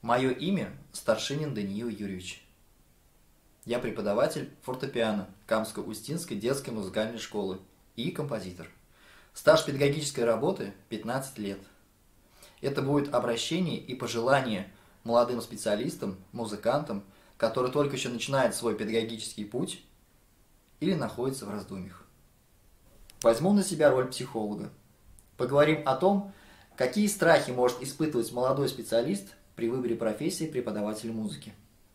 Мое имя Старшинин Даниил Юрьевич. Я преподаватель фортепиано Камско-Устинской детской музыкальной школы и композитор. Стаж педагогической работы 15 лет. Это будет обращение и пожелание молодым специалистам, музыкантам, которые только еще начинают свой педагогический путь или находятся в раздумьях. Возьму на себя роль психолога. Поговорим о том, какие страхи может испытывать молодой специалист при выборе профессии преподавателя музыки.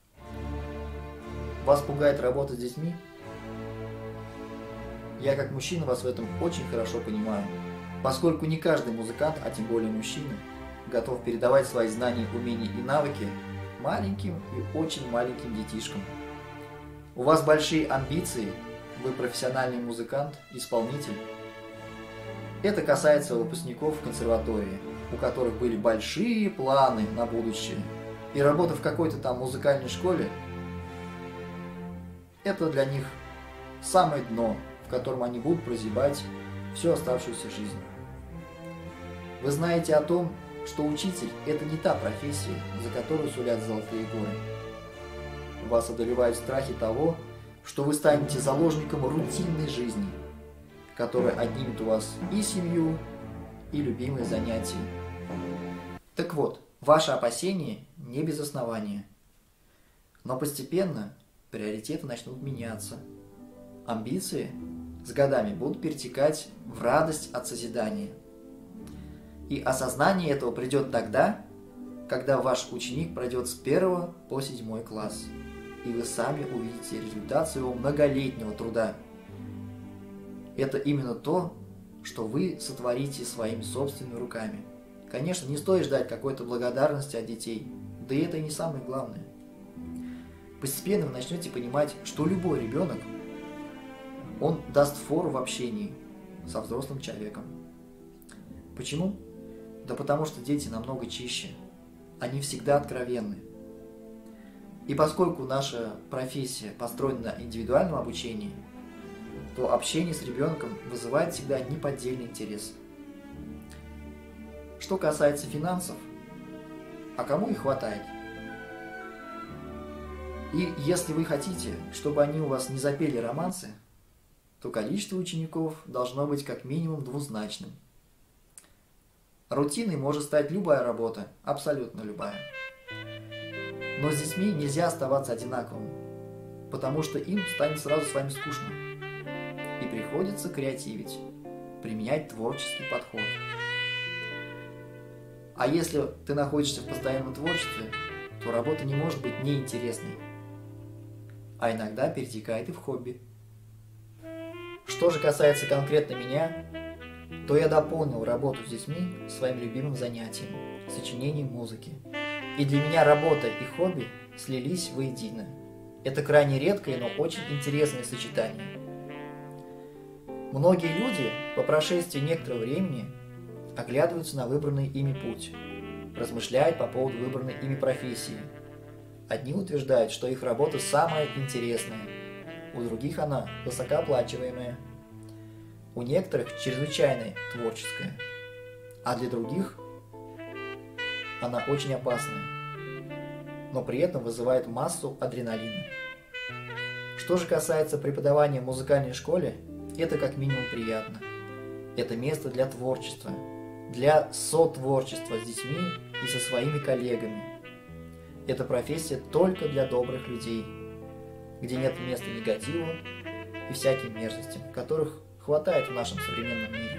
Вас пугает работа с детьми? Я как мужчина вас в этом очень хорошо понимаю, поскольку не каждый музыкант, а тем более мужчина, готов передавать свои знания, умения и навыки маленьким и очень маленьким детишкам. У вас большие амбиции, вы профессиональный музыкант, исполнитель. Это касается выпускников консерватории, у которых были большие планы на будущее, и работа в какой-то там музыкальной школе – это для них самое дно, в котором они будут прозябать всю оставшуюся жизнь. Вы знаете о том, что учитель – это не та профессия, за которую сулят золотые горы. Вас одолевают страхи того, что вы станете заложником рутинной жизни, которая отнимет у вас и семью, и любимые занятия. Так вот, ваши опасения не без основания. Но постепенно приоритеты начнут меняться. Амбиции с годами будут перетекать в радость от созидания. И осознание этого придет тогда, когда ваш ученик пройдет с 1 по 7 класс, и вы сами увидите результат своего многолетнего труда. Это именно то, что вы сотворите своими собственными руками. Конечно, не стоит ждать какой-то благодарности от детей, да и это и не самое главное. Постепенно вы начнете понимать, что любой ребенок, он даст фору в общении со взрослым человеком. Почему? Да потому что дети намного чище, они всегда откровенны. И поскольку наша профессия построена на индивидуальном обучении, то общение с ребенком вызывает всегда неподдельный интерес. Что касается финансов, а кому их хватает? И если вы хотите, чтобы они у вас не запели романсы, то количество учеников должно быть как минимум двузначным. Рутиной может стать любая работа, абсолютно любая. Но с детьми нельзя оставаться одинаковым, потому что им станет сразу с вами скучно. И приходится креативить, применять творческий подход. А если ты находишься в постоянном творчестве, то работа не может быть неинтересной, а иногда перетекает и в хобби. Что же касается конкретно меня, то я дополнил работу с детьми своим любимым занятием – сочинением музыки. И для меня работа и хобби слились воедино. Это крайне редкое, но очень интересное сочетание. Многие люди по прошествии некоторого времени оглядываются на выбранный ими путь, размышляют по поводу выбранной ими профессии. Одни утверждают, что их работа самая интересная, у других она высокооплачиваемая, у некоторых чрезвычайно творческая, а для других она очень опасная, но при этом вызывает массу адреналина. Что же касается преподавания в музыкальной школе, это как минимум приятно. Это место для творчества, для сотворчества с детьми и со своими коллегами. Это профессия только для добрых людей, где нет места негативу и всяким мерзостям, которых хватает в нашем современном мире.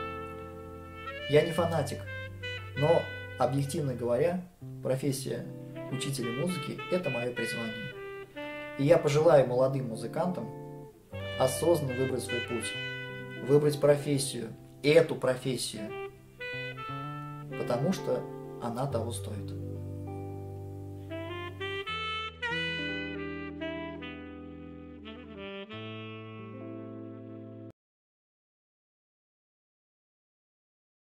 Я не фанатик, но, объективно говоря, профессия учителя музыки – это мое призвание. И я пожелаю молодым музыкантам осознанно выбрать свой путь, выбрать профессию, эту профессию, потому что она того стоит.